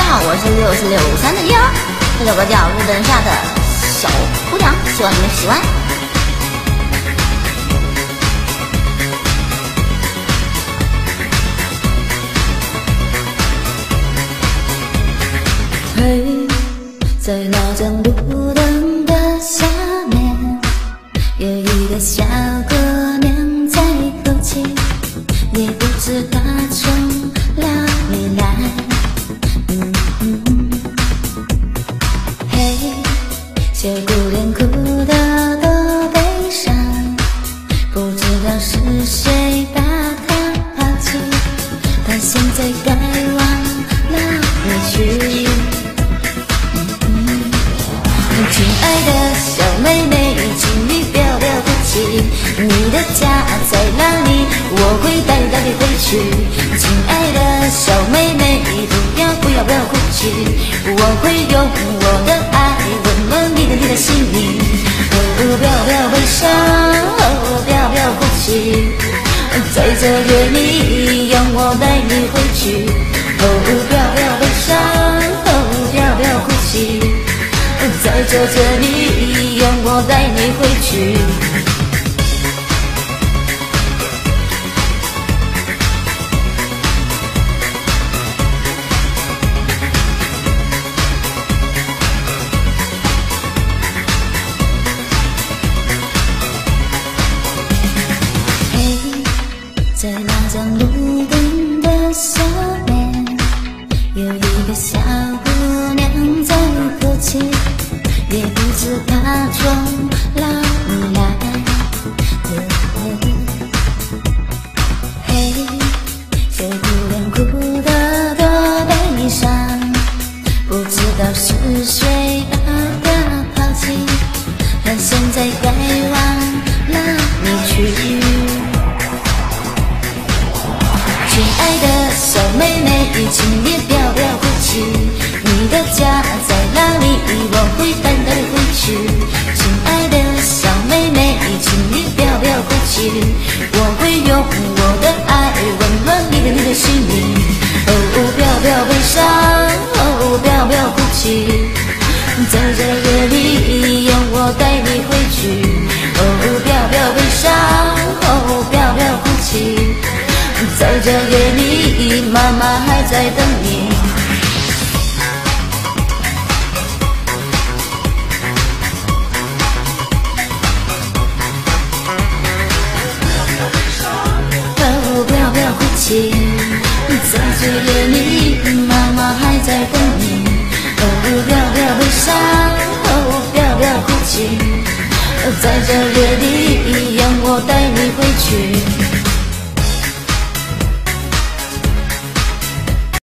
好，我是663的妞，这首歌叫《路灯下的小姑娘》，希望你们喜欢。 嘿，在那盏路灯的下面，有一个小姑娘在哭泣，也不知她从哪里来。嘿，小姑娘哭得多悲伤，不知道是谁把她抛弃，她现在该往哪里去？亲爱的小妹妹，请你不要哭泣，你的家在哪里？我会带你回去。亲爱的小妹妹，不要哭泣，我会用我的爱温暖你的心灵。不要悲伤，不要哭泣，在这夜里让我带你回去。不要悲伤，不要哭泣，在这里让我带你回去。嘿，在那盏路灯的下面，有一个小姑娘在哭泣，也不知她从哪里来。嘿，小姑娘哭得多悲伤，不知道是谁把她抛弃，她现在该往哪里去？亲爱的小妹妹，请你不要哭泣，你的家在哪里？我会带你回去。亲爱的小妹妹，请你不要哭泣，我会用我的爱温暖你的心灵。不要悲伤，不要哭泣，在这夜里让我带你回去。不要悲伤，不要哭泣，在这夜里妈妈还在等你。不要哭泣，在这夜里妈妈还在等你。不要悲伤，不要哭泣，在这夜里让我带你回去。